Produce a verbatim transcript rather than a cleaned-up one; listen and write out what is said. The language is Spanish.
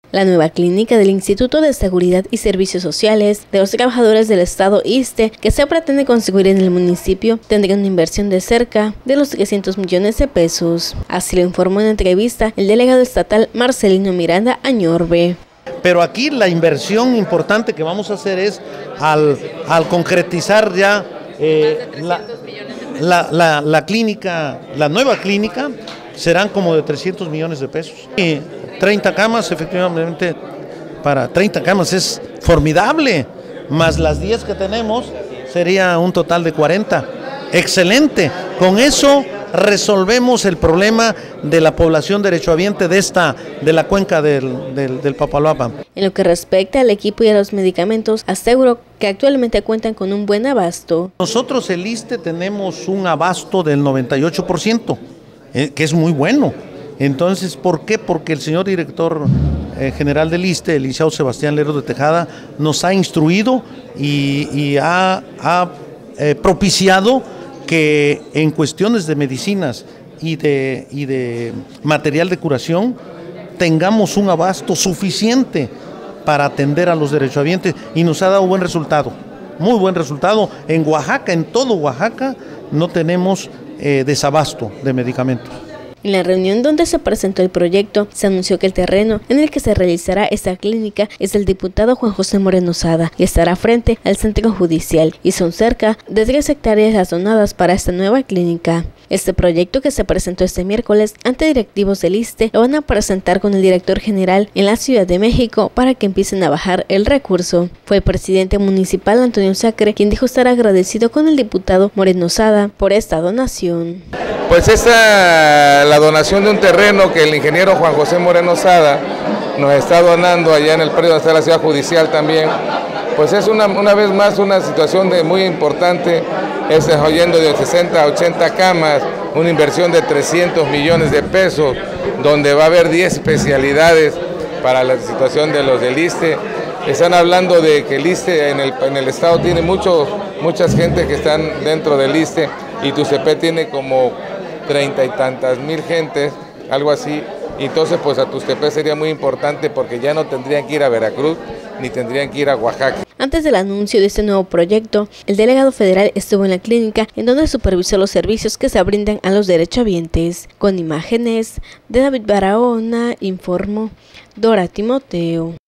La nueva clínica del Instituto de Seguridad y Servicios Sociales de los Trabajadores del Estado ISSSTE, que se pretende construir en el municipio, tendrá una inversión de cerca de los trescientos millones de pesos. Así lo informó en entrevista el delegado estatal Marcelino Miranda Añorbe. Pero aquí la inversión importante que vamos a hacer es al, al concretizar ya eh, la, la, la, la clínica, la nueva clínica, serán como de trescientos millones de pesos. Y treinta camas, efectivamente, para treinta camas es formidable, más las diez que tenemos sería un total de cuarenta. Excelente, con eso resolvemos el problema de la población derechohabiente de esta, de la cuenca del, del, del Papaloapan. En lo que respecta al equipo y a los medicamentos, aseguró que actualmente cuentan con un buen abasto. Nosotros el ISSSTE tenemos un abasto del noventa y ocho por ciento, eh, que es muy bueno. Entonces, ¿por qué? Porque el señor director eh, general del ISSSTE, el licenciado Sebastián Lerdo de Tejada, nos ha instruido y, y ha, ha eh, propiciado que en cuestiones de medicinas y de, y de material de curación tengamos un abasto suficiente para atender a los derechohabientes, y nos ha dado buen resultado, muy buen resultado. En Oaxaca, en todo Oaxaca, no tenemos eh, desabasto de medicamentos. En la reunión donde se presentó el proyecto, se anunció que el terreno en el que se realizará esta clínica es del diputado Juan José Moreno Sada y estará frente al centro judicial, y son cerca de tres hectáreas las donadas para esta nueva clínica. Este proyecto, que se presentó este miércoles ante directivos del ISSSTE, lo van a presentar con el director general en la Ciudad de México para que empiecen a bajar el recurso. Fue el presidente municipal Antonio Sacre quien dijo estar agradecido con el diputado Moreno Sada por esta donación. Pues esta, la donación de un terreno que el ingeniero Juan José Moreno Sada nos está donando allá en el predio donde está la ciudad judicial también, pues es una, una vez más una situación de muy importante, es oyendo de sesenta a ochenta camas, una inversión de trescientos millones de pesos, donde va a haber diez especialidades para la situación de los del ISSSTE. Están hablando de que el ISSSTE en el, en el estado tiene mucho, muchas gente que están dentro del ISSSTE, y Tuxtepec tiene como treinta y tantas mil gentes, algo así. Y entonces pues a Tuxtepec sería muy importante, porque ya no tendrían que ir a Veracruz ni tendrían que ir a Oaxaca. Antes del anuncio de este nuevo proyecto, el delegado federal estuvo en la clínica en donde supervisó los servicios que se brindan a los derechohabientes. Con imágenes de David Barahona, informó Dora Timoteo.